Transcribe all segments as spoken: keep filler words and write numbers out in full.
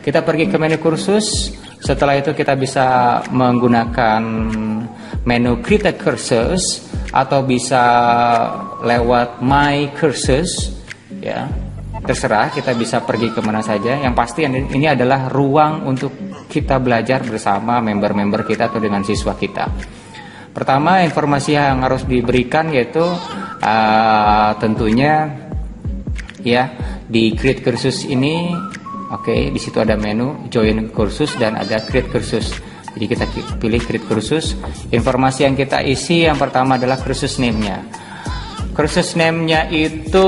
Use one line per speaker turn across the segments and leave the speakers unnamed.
Kita pergi ke menu kursus. Setelah itu kita bisa menggunakan menu create a cursus atau bisa lewat my cursus, ya. Terserah, kita bisa pergi kemana saja. Yang pasti ini adalah ruang untuk kita belajar bersama member-member kita atau dengan siswa kita. Pertama, informasi yang harus diberikan yaitu uh, tentunya ya di create kursus ini, oke, okay, di situ ada menu join kursus dan ada create kursus. Jadi kita pilih create kursus. Informasi yang kita isi yang pertama adalah kursus name-nya. Kursus name-nya itu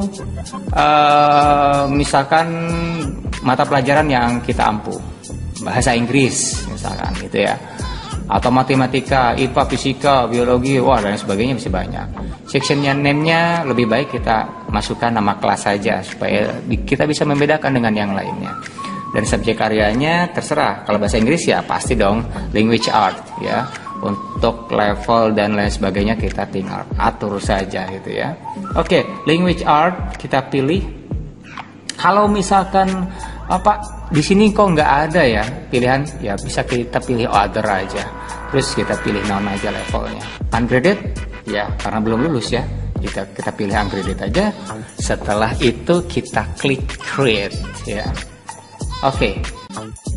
uh, misalkan mata pelajaran yang kita ampu, bahasa Inggris misalkan gitu ya, atau matematika, I P A, fisika, biologi, wah dan sebagainya bisa banyak. Sectionnya name-nya lebih baik kita masukkan nama kelas saja supaya kita bisa membedakan dengan yang lainnya. Dan subjek karyanya terserah, kalau bahasa Inggris ya pasti dong language art ya. Untuk level dan lain sebagainya kita tinggal atur saja gitu ya. Oke, language art kita pilih. Kalau misalkan apa di sini kok nggak ada ya pilihan, ya bisa kita pilih other aja. Terus kita pilih non aja levelnya. Ungraded ya karena belum lulus ya. Kita kita pilih ungraded aja. Setelah itu kita klik create ya. Oke.